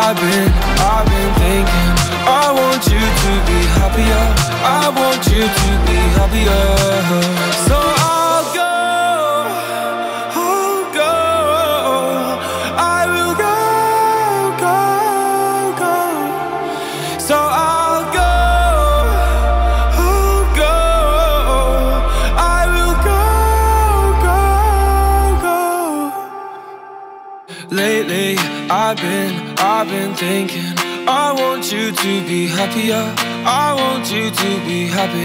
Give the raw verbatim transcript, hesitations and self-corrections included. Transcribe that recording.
I've been, I've been thinking, I want you to be happier, I want you to be happier. So I'll go, I'll go, I will go, go, go. So I'll go, I'll go, I will go, go, go. Lately I've been, I've been thinking, I want you to be happier, I want you to be happy.